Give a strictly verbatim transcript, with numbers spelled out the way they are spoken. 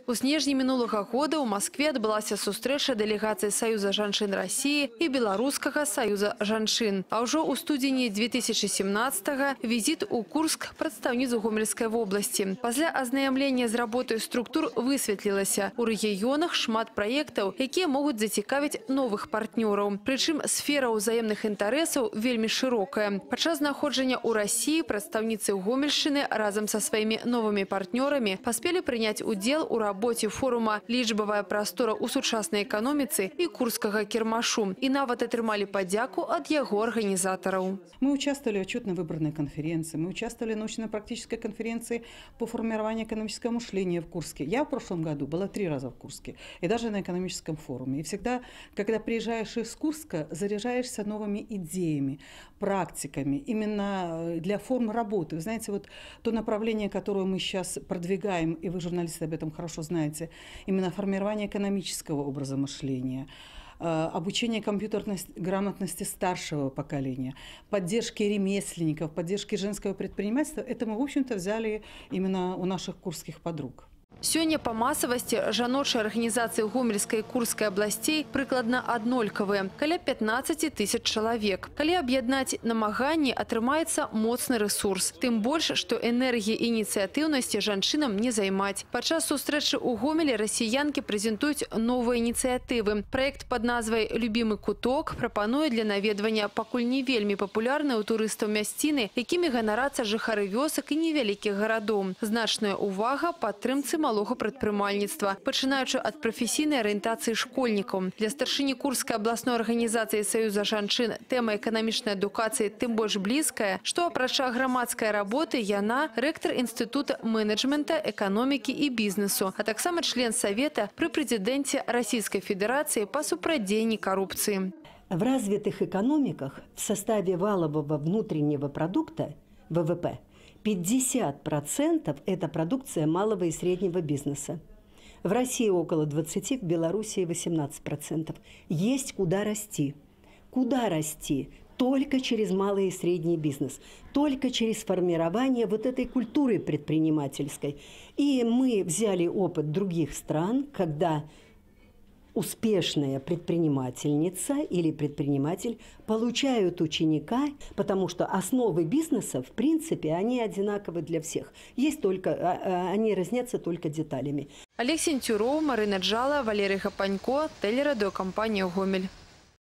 У снежні минулого года у Москве адбылася сустрэча делегаций Союза жанчын России и Белорусского союза жанчын. А уже у студені две тысячи семнадцатого визит у Курск прадстаўніц Гомельской области. После ознайомления с работой структур высветлілася, у регионах шмат проектов, якія могут зацікавіць новых партнеров. Причем сфера взаимных интересов вельми широкая. Падчас знаходжання у России прадстаўніцы Гомельщины разом со своими новыми партнерами поспели принять удел у работе форума «Лічбавая прастора у сучаснай экономицы» и Курскага кірмашу. И нават атрымалі падзяку от яго организаторов. Мы участвовали в отчетно-выборной конференции, мы участвовали в научно-практической конференции по формированию экономического мышления в Курске. Я в прошлом году была три раза в Курске, и даже на экономическом форуме. И всегда, когда приезжаешь из Курска, заряжаешься новыми идеями, практиками, именно для форм работы. Вы знаете, вот то направление, которое мы сейчас продвигаем, и вы, журналисты, об этом хорошо знаете, именно формирование экономического образа мышления, обучение компьютерной грамотности старшего поколения, поддержки ремесленников, поддержки женского предпринимательства, это мы, в общем-то, взяли именно у наших курских подруг. Сёння по массовости жаночыя организации Гомельской и Курской областей прыкладна аднолькавыя, каля пятнадцати тысяч человек. Калі аб'яднаць намаганні, атрымаецца моцны ресурс. Тым больш, што энергии и инициативности жанчынам не займаць. Падчас сустрэчы у Гомелі расіянкі прэзентуюць новыя ініцыятывы. Проект под назвай «Любимый куток» прапануе для наведвання пакуль не вельмі папулярныя ў турыстаў мясціны, якімі ганарацца жыхары вёсак і невялікіх гарадоў. Значная увага падтрымцы малого прадпрымальніцтва, пачынаючы ад прафесійнай арыентацыі школьнікаў. Для старшыні Курскай абласной арганізацыі Союза жанчын тэма эканамічнай адукацыі тым больш блізкая, што апрача грамадскай работы яна рэктар інстытута менеджмента, эканомікі і бізнесу, а таксама член Совета пры прэзідэнце Российской Федерации по супрадзеянні коррупции. В развитых экономиках в составе валового внутреннего продукта вэ вэ пэ пятьдесят процентов – это продукция малого и среднего бизнеса. В России около двадцати процентов, в Белоруссии восемнадцать процентов. Есть куда расти. Куда расти? Только через малый и средний бизнес. Только через формирование вот этой культуры предпринимательской. И мы взяли опыт других стран, когда успешная предпринимательница или предприниматель получают ученика, потому что основы бизнеса, в принципе, они одинаковы для всех. Есть только, они разнятся только деталями. Олег Сентюров, Марина Джала, Валерий Хапанько, телерадиокомпания «Гомель».